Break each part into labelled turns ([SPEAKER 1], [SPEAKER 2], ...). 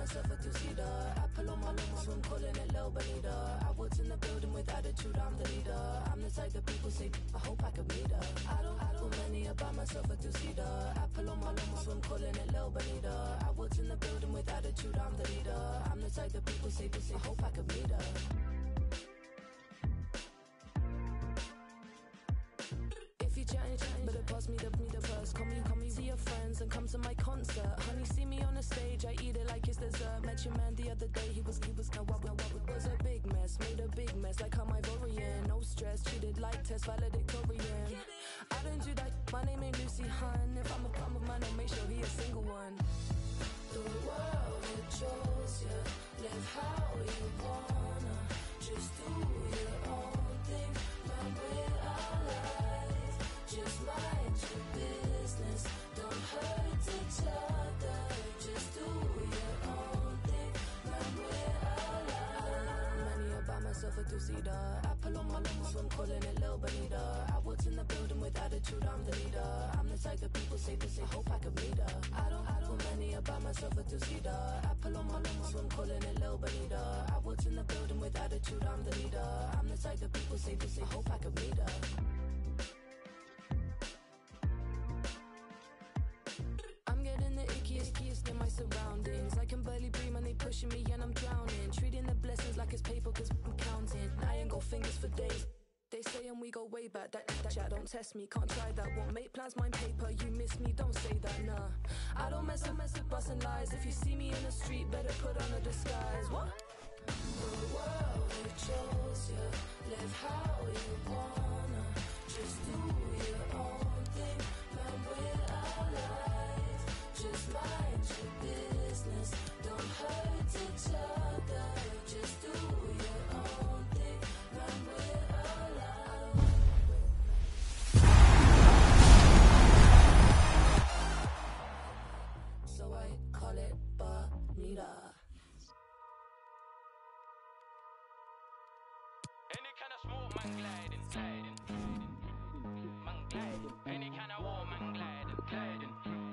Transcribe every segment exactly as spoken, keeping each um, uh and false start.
[SPEAKER 1] myself a two-seater. I pull on my limo, swim, calling it low bonita. I walked in the building with attitude, I'm the leader. I'm the type that people say, I hope I could meet her. I don't, I don't many about myself a two-seater. I pull on my limo, swim, calling it low bonita. I walked in the building with attitude, I'm the leader. I'm the type that people say, people say, I hope I could meet her. Better pass me the, me the purse. Call me, call me, see your friends and come to my concert. Honey, see me on the stage, I eat it like it's dessert. Met your man the other day, he was, he was, now what, what, what was a big mess, made a big mess, like I'm Ivorian. No stress, treated like test valedictorian. I don't do that, my name ain't Lucy Hun. If I'm a come of man, I'll make sure he a single one. The world, it chose you, live how you wanna. Just do your own thing, man, we're alive. Just mind your business, don't hurt each other. Just do your own thing, man, we're alive. Money about myself a two-seater. I pull on my limo, swim, calling it Lil Bonita. I walked in the building with attitude, I'm the leader. I'm the type that people say, people say, I hope I could meet her. I don't, I don't money about myself a two-seater. I pull on my limo, swim, calling it Lil Bonita. I walked in the building with attitude, I'm the leader. I'm the type that people say, people say, I hope I could meet her. In my surroundings, I can barely breathe when they pushing me and I'm drowning. Treating the blessings like it's paper cause I'm counting. I ain't got fingers for days. They say and we go way back, that, that chat don't test me, can't try that. Won't make plans, mind paper, you miss me, don't say that, nah. I don't mess with, mess with busting lies. If you see me in the street, better put on a disguise. What? The world, it chose you, live how you wanna. Just do your own thing, man, we're alive. Just mind your business, don't hurt each other. Just do your own thing, man, we're alive. So I call it Bonita.
[SPEAKER 2] Any kind of smoke, man, gliding, gliding, man, gliding. Any kind of war, man, gliding, gliding.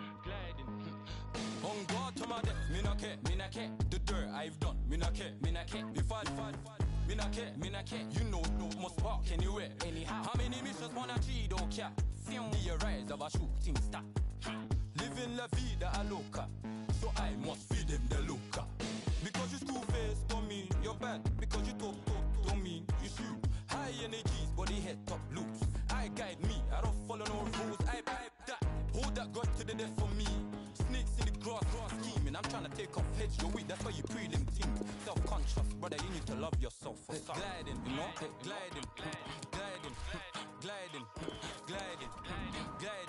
[SPEAKER 2] On guard to my death, me not care, me not care. The dirt I've done, me not care, me not care. If I fall, me not care, me not care. You know, no must spark anywhere, anyhow. How many missions wanna cheat, don't care? See the rise of a shooting star. Living la vida a loca, so I must feed them the loca. Because you school-faced, don't mean you're bad. Because you talk, talk, don't mean you shoot. High energies, body head top loose. I guide me, I don't follow no rules. I pipe that, hold that God to the death for me. Snakes in the grass, grass scheming. I'm trying to take off heads your weak, that's why you pre them things. Self-conscious, brother, you need to love yourself. For gliding, you know, gliding, gliding, gliding, gliding, gliding, gliding.